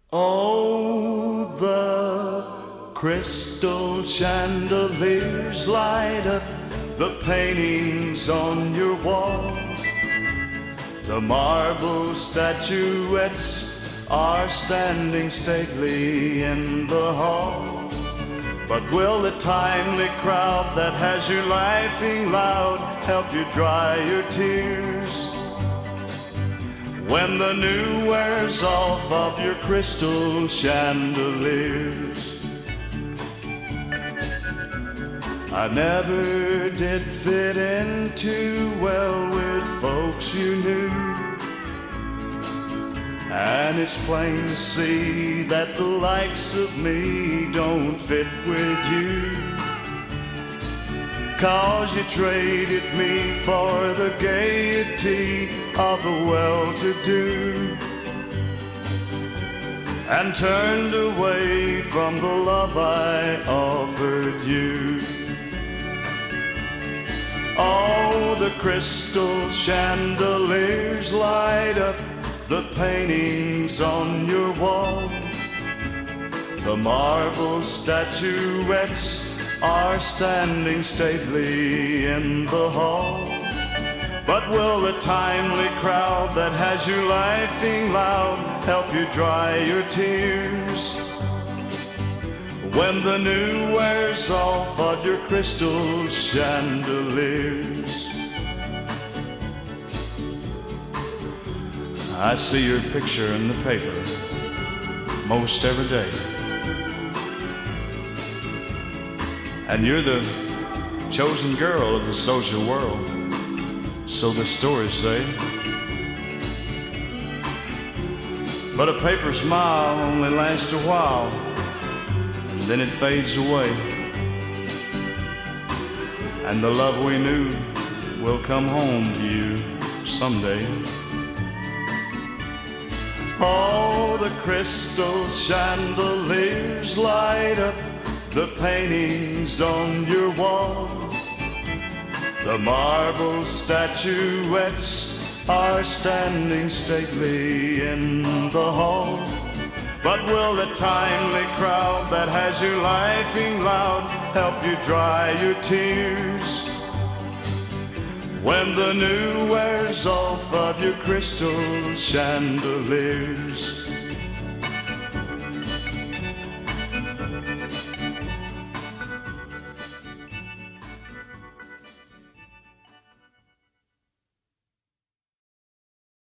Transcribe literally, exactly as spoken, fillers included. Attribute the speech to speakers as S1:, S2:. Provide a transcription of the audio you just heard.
S1: Oh, the crystal chandeliers light up the paintings on your wall. The marble statuettes are standing stately in the hall. But will the timely crowd that has you laughing loud help you dry your tears when the new wears off of your crystal chandeliers? I never did fit in too well with folks you knew, and it's plain to see that the likes of me don't fit with you, 'cause you traded me for the gaiety of the well-to-do and turned away from the love I offered you. Oh, the crystal chandeliers light up the paintings on your wall. The marble statuettes are standing stately in the hall. But will the timely crowd that has you laughing loud help you dry your tears when the new wears off of your crystal chandeliers? I see your picture in the paper most every day, and you're the chosen girl of the social world, so the stories say. But a paper smile only lasts a while, and then it fades away, and the love we knew will come home to you someday. Oh, the crystal chandeliers light up the paintings on your wall. The marble statuettes are standing stately in the hall. But will the timely crowd that has you laughing loud help you dry your tears when the new wears off of your crystal chandeliers?